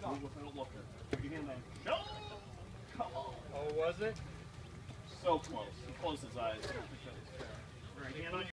move without looking. Put your hand on. No! Come on. Oh, was it? So close. He closed his eyes. All right, hand on